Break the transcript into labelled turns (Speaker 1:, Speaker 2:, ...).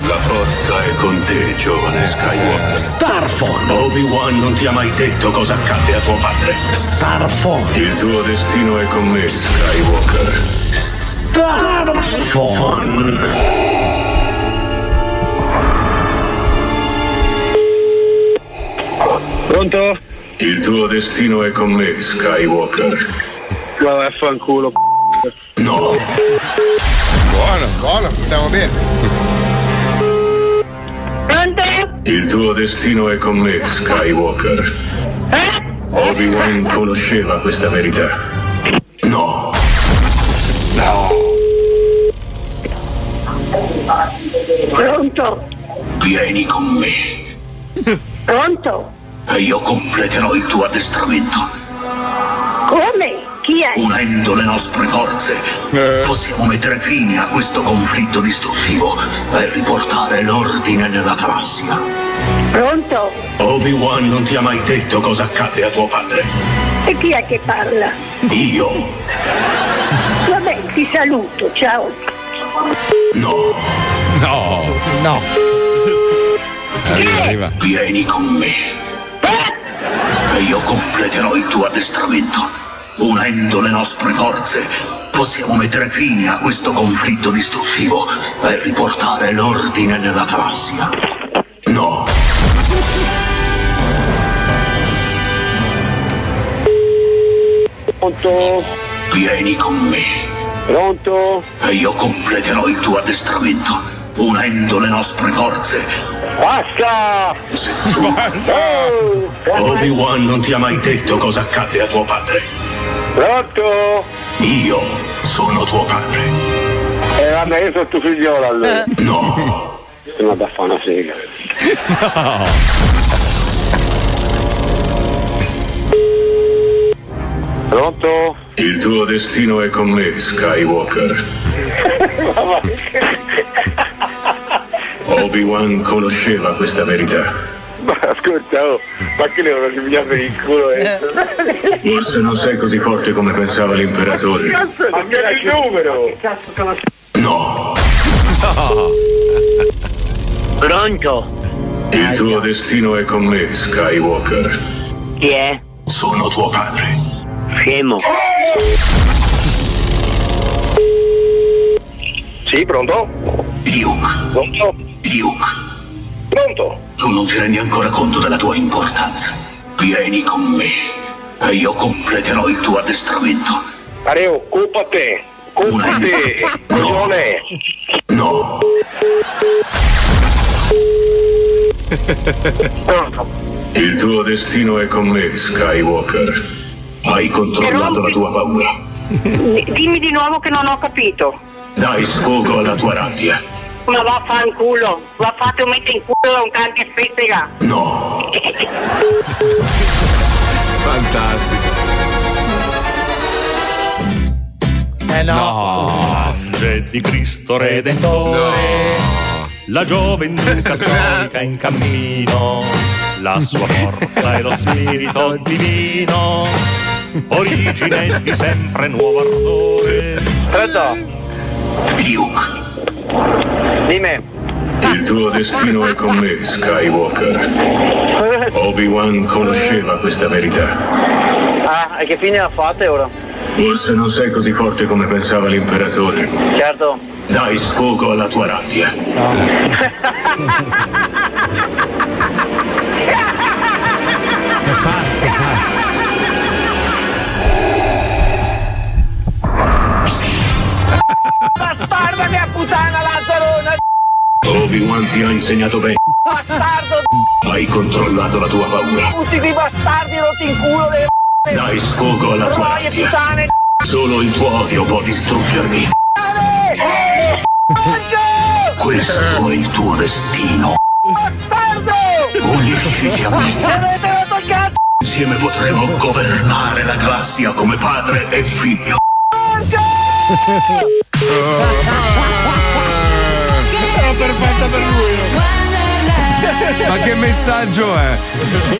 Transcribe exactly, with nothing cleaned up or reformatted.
Speaker 1: La forza è con te, giovane Skywalker.
Speaker 2: Starphone.
Speaker 1: Obi-Wan non ti ha mai detto cosa accade a tuo padre.
Speaker 2: Starphone.
Speaker 1: Il tuo destino è con me, Skywalker.
Speaker 2: Starphone.
Speaker 3: Pronto?
Speaker 1: Il tuo destino è con me, Skywalker.
Speaker 3: Vabbè, fanculo.
Speaker 1: No.
Speaker 4: Buono, buono, siamo bene.
Speaker 5: Pronto?
Speaker 1: Il tuo destino è con me, Skywalker.
Speaker 5: Eh?
Speaker 1: Obi-Wan conosceva questa verità. No.
Speaker 4: No.
Speaker 5: Pronto?
Speaker 1: Vieni con me
Speaker 5: Pronto?
Speaker 1: e io completerò il tuo addestramento.
Speaker 5: Come? Chi è?
Speaker 1: Unendo le nostre forze, possiamo mettere fine a questo conflitto distruttivo e riportare l'ordine nella galassia.
Speaker 5: Pronto?
Speaker 1: Obi-Wan non ti ha mai detto cosa accade a tuo padre.
Speaker 5: E chi è che parla?
Speaker 1: Io.
Speaker 5: Vabbè, ti saluto, ciao.
Speaker 1: No.
Speaker 4: No. No. Arriva, arriva.
Speaker 1: Vieni con me e io completerò il tuo addestramento. Unendo le nostre forze, possiamo mettere fine a questo conflitto distruttivo e riportare l'ordine nella galassia. No.
Speaker 3: Pronto?
Speaker 1: Vieni con me
Speaker 3: Pronto?
Speaker 1: e io completerò il tuo addestramento. Unendo le nostre forze.
Speaker 3: Basta!
Speaker 1: Se tu...
Speaker 3: Oh!
Speaker 1: Obi-Wan non ti ha mai detto cosa accade a tuo padre.
Speaker 3: Pronto?
Speaker 1: Io sono tuo padre.
Speaker 3: Eh vabbè, io sono tuo figliolo allora.
Speaker 1: No.
Speaker 3: Sono da fare una sega. Pronto?
Speaker 1: Il tuo destino è con me, Skywalker. Obi-Wan conosceva questa verità.
Speaker 3: Ma ascolta, oh, ma che ne ho che mi chiama per il culo eh?
Speaker 1: Forse non sei così forte come pensava l'imperatore.
Speaker 3: Ma che è il numero?
Speaker 1: No.
Speaker 5: Pronto?
Speaker 1: Il tuo destino è con me, Skywalker.
Speaker 5: Chi è?
Speaker 1: Sono tuo padre.
Speaker 5: Scemo.
Speaker 3: Sì, pronto?
Speaker 1: Luke.
Speaker 3: Pronto?
Speaker 1: Luke.
Speaker 3: Pronto?
Speaker 1: Tu non ti rendi ancora conto della tua importanza. Vieni con me e io completerò il tuo addestramento.
Speaker 3: Areo, colpa a te. Colpa a te. Coglione.
Speaker 1: No.
Speaker 3: Pronto?
Speaker 1: Il tuo destino è con me, Skywalker. Hai controllato la tua paura.
Speaker 5: Dimmi di nuovo che non ho capito.
Speaker 1: Dai sfogo alla tua rabbia.
Speaker 5: Ma vaffanculo, va fatto mettere in culo da un can che festega.
Speaker 1: No.
Speaker 4: Fantastico.
Speaker 2: Eh no.
Speaker 4: No.
Speaker 6: Angel di Cristo Redentore, la gioventù cattolica in cammino, la sua forza e lo spirito divino, origine di sempre nuovo ardore.
Speaker 3: Pronto?
Speaker 1: Luke.
Speaker 3: Dimmi.
Speaker 1: Il tuo destino è con me, Skywalker. Obi-Wan conosceva questa verità.
Speaker 3: Ah, e che fine ha fatta ora?
Speaker 1: Forse non sei così forte come pensava l'imperatore.
Speaker 3: Certo.
Speaker 1: Dai sfogo alla tua rabbia.
Speaker 2: È pazzo, pazzo.
Speaker 5: Bastardo mia puttana Lazzarone!
Speaker 1: Obi-Wan ti ha insegnato bene.
Speaker 5: Bastardo!
Speaker 1: Hai controllato la tua paura.
Speaker 5: Tutti quei bastardi rotti in culo delle
Speaker 1: Dai sfogo alla tua
Speaker 5: troie
Speaker 1: rabbia.
Speaker 5: puttane!
Speaker 1: Solo il tuo odio può distruggermi. Questo è il tuo destino.
Speaker 5: Bastardo!
Speaker 1: Unisciti a me.
Speaker 5: Mi avete rotto il cazzo!
Speaker 1: Insieme potremo governare la galassia come padre e figlio.
Speaker 4: Era perfetta per lui. Ma che messaggio è?